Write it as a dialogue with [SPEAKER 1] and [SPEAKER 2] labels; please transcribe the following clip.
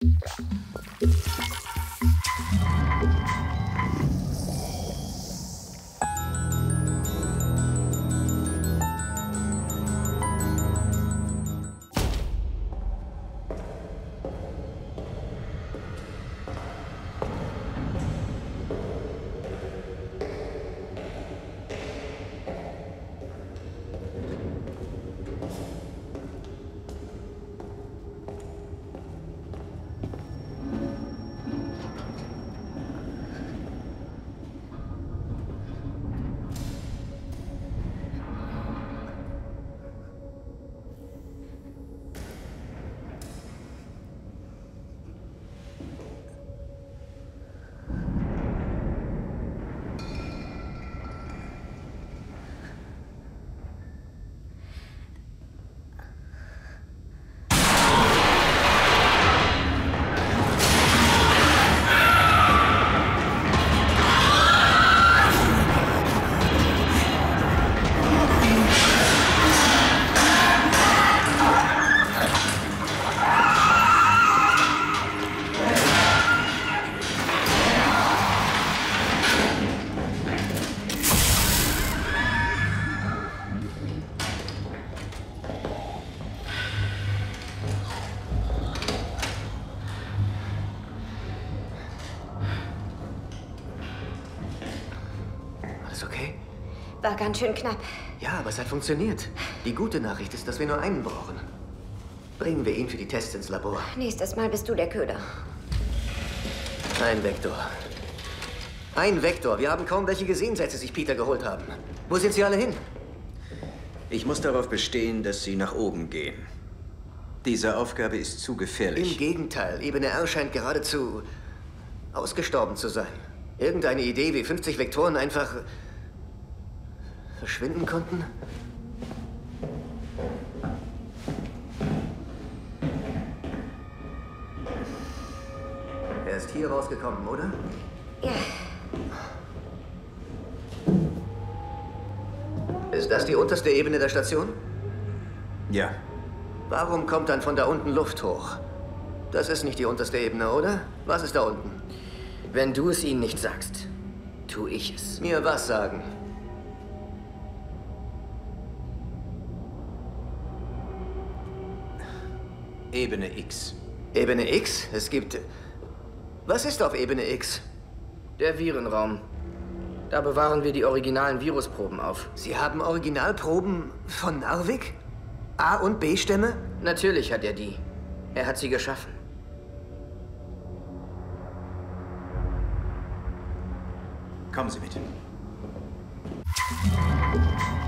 [SPEAKER 1] Alles okay?
[SPEAKER 2] War ganz schön knapp.
[SPEAKER 1] Ja, aber es hat funktioniert. Die gute Nachricht ist, dass wir nur einen brauchen. Bringen wir ihn für die Tests ins Labor.
[SPEAKER 2] Nächstes Mal bist du der Köder.
[SPEAKER 1] Ein Vektor. Ein Vektor. Wir haben kaum welche gesehen, seit Sie sich Peter geholt haben. Wo sind sie alle hin?
[SPEAKER 3] Ich muss darauf bestehen, dass Sie nach oben gehen. Diese Aufgabe ist zu gefährlich.
[SPEAKER 1] Im Gegenteil. Ebene R scheint geradezu ausgestorben zu sein. Irgendeine Idee, wie 50 Vektoren einfach verschwinden konnten? Er ist hier rausgekommen, oder?
[SPEAKER 2] Ja.
[SPEAKER 1] Ist das die unterste Ebene der Station?
[SPEAKER 3] Ja.
[SPEAKER 1] Warum kommt dann von da unten Luft hoch? Das ist nicht die unterste Ebene, oder? Was ist da unten?
[SPEAKER 4] Wenn du es ihnen nicht sagst, tue ich es.
[SPEAKER 1] Mir was sagen?
[SPEAKER 3] Ebene X.
[SPEAKER 1] Ebene X? Es gibt... Was ist auf Ebene X?
[SPEAKER 4] Der Virenraum. Da bewahren wir die originalen Virusproben auf.
[SPEAKER 1] Sie haben Originalproben von Narvik? A- und B-Stämme?
[SPEAKER 4] Natürlich hat er die. Er hat sie geschaffen.
[SPEAKER 3] Kommen Sie mit.